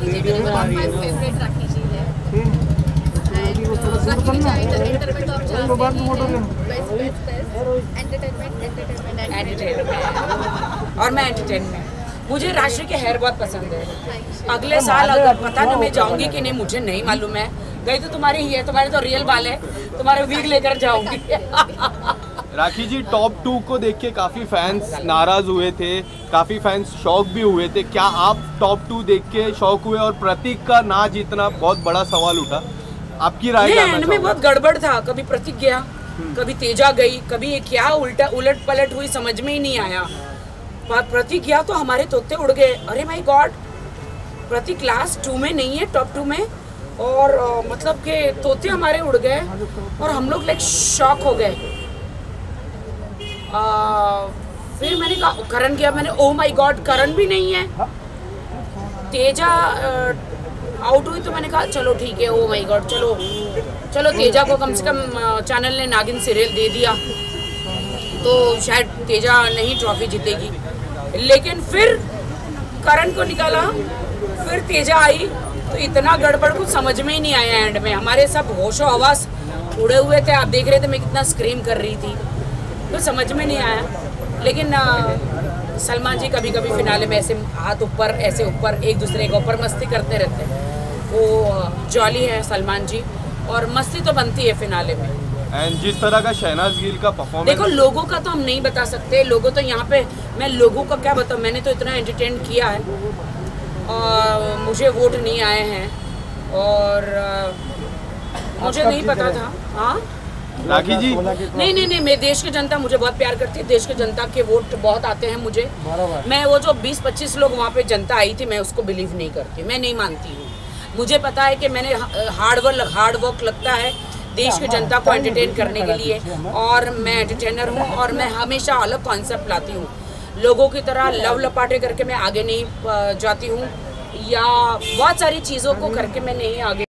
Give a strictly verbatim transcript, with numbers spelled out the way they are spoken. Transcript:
जी मेरी my favourite राखी जी है। और मैं एंटरटेनमेंट, मुझे राशि के हेयर बहुत पसंद है। अगले साल अगर पता नहीं मैं जाऊंगी कि नहीं मुझे नहीं मालूम है, गई तो तुम्हारी ही है, तुम्हारे तो रियल बाल है, तुम्हारे वीक लेकर जाऊंगी। राखी जी, टॉप टू को देख के काफ़ी फैंस नाराज़ हुए थे, काफ़ी फैंस शॉक भी हुए थे। क्या आप टॉप टू देख के शॉक हुए? और प्रतीक का ना जीतना बहुत बड़ा सवाल उठा, आपकी राय जानना चाहूंगा। में बहुत गड़बड़ था, कभी प्रतीक गया, कभी तेजा गई, कभी क्या उल्टा उलट पलट हुई समझ में ही नहीं आया। प्रतीक गया तो हमारे तोते उड़ गए, अरे my God, Prateek class two में नहीं है, टॉप टू में, और आ, मतलब के तोते हमारे उड़ गए और हम लोग लाइक शॉक हो गए। फिर मैंने कहा करण गया, मैंने ओह माय गॉड करण भी नहीं है। तेजा आउट हुई तो मैंने कहा चलो ठीक है, ओह माय गॉड, चलो चलो तेजा को कम से कम चैनल ने नागिन सीरियल दे दिया तो शायद तेजा नहीं ट्रॉफी जीतेगी। लेकिन फिर करण को निकाला, फिर तेजा आई तो इतना गड़बड़ कुछ समझ में ही नहीं आया। एंड में हमारे सब होशो हवास उड़े हुए थे, आप देख रहे थे मैं कितना स्क्रीम कर रही थी, तो समझ में नहीं आया। लेकिन आ, सलमान जी कभी कभी फिनाले में ऐसे हाथ ऊपर ऐसे ऊपर एक दूसरे के ऊपर मस्ती करते रहते हैं, वो जॉली है सलमान जी, और मस्ती तो बनती है फिनाले में। एंड जिस तरह का शहनाज गिल का परफॉर्मेंस, देखो लोगों का तो हम नहीं बता सकते, लोगों तो यहाँ पे मैं लोगों का क्या बताऊँ, मैंने तो इतना एंटरटेन किया है और मुझे वोट नहीं आए हैं और आ, मुझे नहीं पता था। हाँ राखी जी, नहीं नहीं नहीं, मैं देश की जनता मुझे बहुत प्यार करती है, देश की जनता के वोट बहुत आते हैं मुझे। मैं वो जो बीस पच्चीस लोग वहाँ पे जनता आई थी, मैं उसको बिलीव नहीं करती, मैं नहीं मानती हूँ। मुझे पता है कि मैंने हार्ड वर्क हार्ड वर्क लगता है देश की जनता को एंटरटेन करने के लिए, और मैं एंटरटेनर हूँ और मैं हमेशा अलग कॉन्सेप्ट लाती हूँ। लोगों की तरह लव लपाटे करके मैं आगे नहीं जाती हूँ, या बहुत सारी चीज़ों को करके मैं नहीं आगे